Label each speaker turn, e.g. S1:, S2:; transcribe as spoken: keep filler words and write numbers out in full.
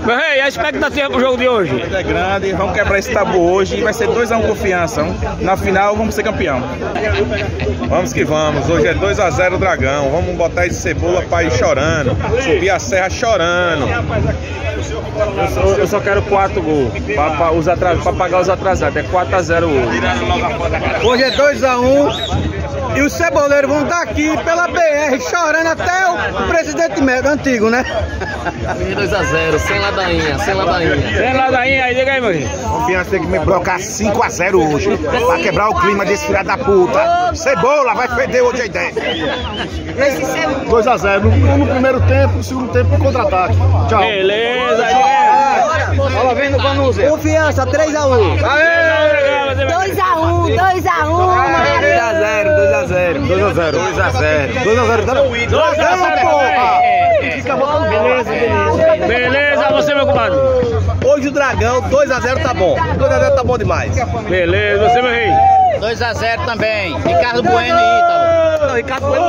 S1: Meu rei, a expectativa pro jogo de hoje?
S2: É grande, vamos quebrar esse tabu hoje e vai ser dois a um confiança. Na final vamos ser campeão.
S3: Vamos que vamos, hoje é dois a zero Dragão. Vamos botar esse Cebola pra ir chorando, subir a serra chorando.
S1: Eu só, eu só quero quatro gols pra, pra, os atras, pra pagar os atrasados. É quatro a zero hoje.
S4: Hoje é dois a um e os ceboleiros vão estar aqui pela B R chorando até o presidente médio antigo, né?
S5: dois a zero, sem ladainha, sem ladainha.
S1: Sem ladainha aí, diga aí, meu rei.
S6: Confiança tem que me blocar cinco a zero hoje, pra quebrar o clima desse filho da puta. Cebola vai perder hoje a ideia.
S4: dois a zero, um no primeiro tempo, no segundo tempo no contra-ataque. Tchau.
S1: Beleza,
S4: Fala, vem no Vanusa. Confiança, três a um.
S7: dois a um, dois a um.
S4: dois a zero, dois a zero. dois a zero. dois a zero. dois a zero. dois a zero, porra.
S1: Beleza, beleza. Beleza, você, meu compadre.
S4: Hoje o Dragão, dois a zero tá bom. dois a zero tá bom demais.
S1: Beleza, você, meu rei.
S5: dois a zero também. Ricardo Bueno e Ítalo.
S4: Ricardo Bueno